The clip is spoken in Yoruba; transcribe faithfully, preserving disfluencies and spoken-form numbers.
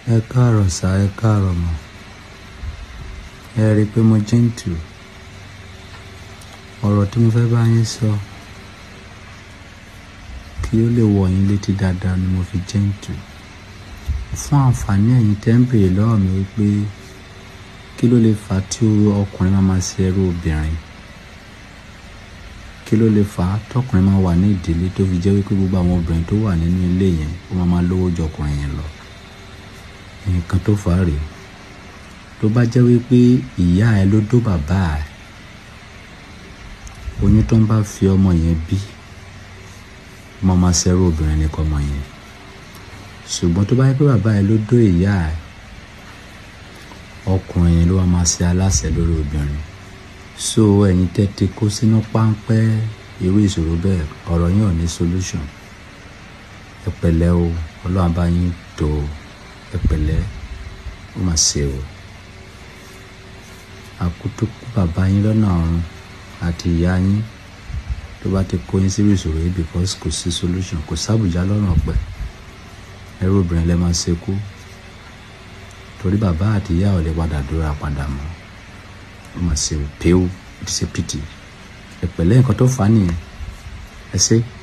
ẹ káàárọ̀ sá, ẹ káàárọ̀ mọ́. Ẹ rí i pé mo gentle. Ọ̀rọ̀ tí mo fẹ́ bá yín sọ kí ó lè wọ̀ yín létí dáadáa ni mo fi gentle. Fún àǹfààní ẹ̀yin tẹ́ ń béèrè lọ́wọ́ mi wípé kí ló lè fà á tí ọkùnrin máa máa ṣe ẹrú obìnrin? Kí ló lè fà á tọkùnrin máa wà ní ìdílé tó fi jẹ́ wípé gbogbo àwọn obìnrin tó wà nínú ilé yẹn ó máa máa lówó ju ọkùnrin yẹn lọ? Nǹkan tó fà á rèé. Tó bá jẹ́ wípé ìyá ẹ ló dó bàbá ẹ, oyún tó ń bá fi ọmọ yẹn bí máa máa ṣe ẹrú obìnrin nìkan ọmọ yẹn. Ṣùgbọ́n tó bá jẹ́ pé bàbá ẹ ló dó ìyá ẹ, ọkùnrin yẹn ló wá máa ṣe aláṣẹ lórí obìnrin. So ẹ̀yin tẹ́ ti kó sínú páńpẹ́ irú ìṣòro bẹ́ẹ̀, ọ̀rọ̀ yín ò ní solution. Ẹ pẹ̀lẹ́ o, Ọlọ́run bá yín tó o. Ẹ pẹ̀lẹ́, ó máa ṣe o. Àkútú kú bàbá yín lọ́nà ọ̀run àti ìyá yín tó bá ti kó yín sí ìṣòro yìí because kò sí solution, kò sábùjá lọ́rùn ọ̀pẹ. Ẹrú obìnrin lẹ máa ṣe kú. Torí bàbá àti ìyá ò lè padà dúró padà mọ́. Ó máa ṣe o, pé o, ó ti ṣe pìtì. Ẹ pẹ̀lẹ́, nǹkan tó fà á nìyẹn. Ẹ ṣé.